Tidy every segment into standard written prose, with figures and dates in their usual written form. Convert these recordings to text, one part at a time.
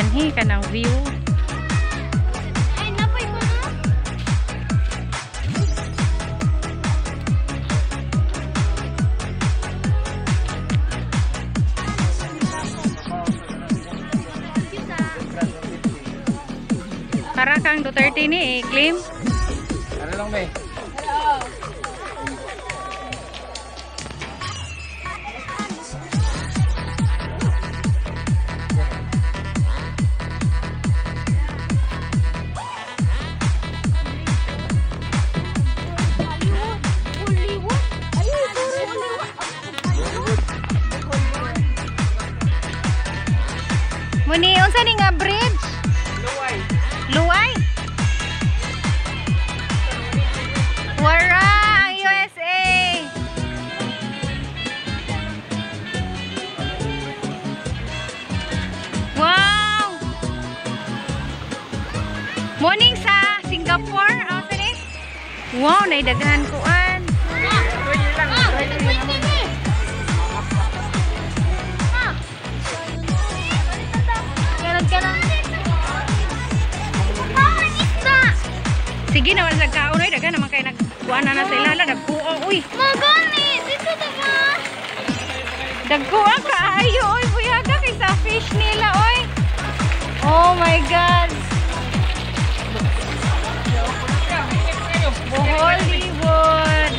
Anhi ka ng view. Ay, napay ko na. Para kang Duterte ni claim. Ano lang ba eh? Muni, unsa ni nga bridge? Luway. Luway? Wara ang USA. Wow! Morning sa Singapore. Unsa ni? Wow, naidaghan kuan. Sige na, wala nagkaunoy. Daga naman kayo nagkuhan na sa ilala. Nagkuha, uy. Magani! Dito na ba? Nagkuha ka, ayo, uy. Buyaga kay sa fish nila, uy. Oh my God. Hollywood.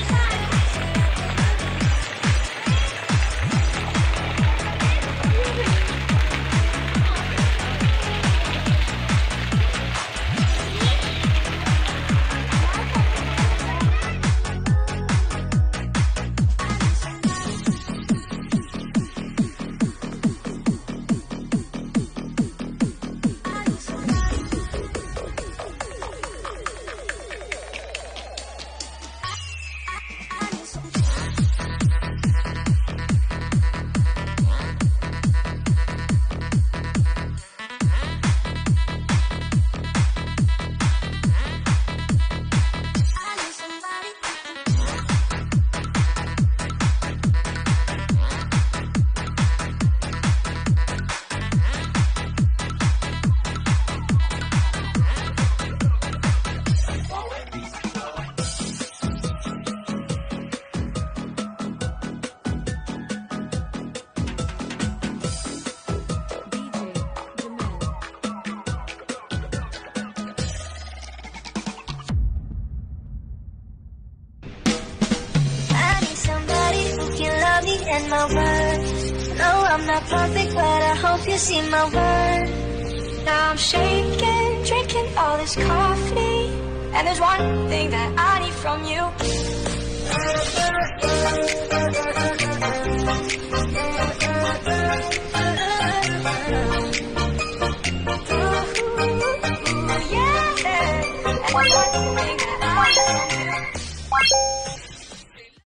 And my worth. No, I'm not perfect, but I hope you see my worth. Now I'm shaking, drinking all this coffee, and there's one thing that I need from you. Ooh, yeah. And there's one thing that I need from you.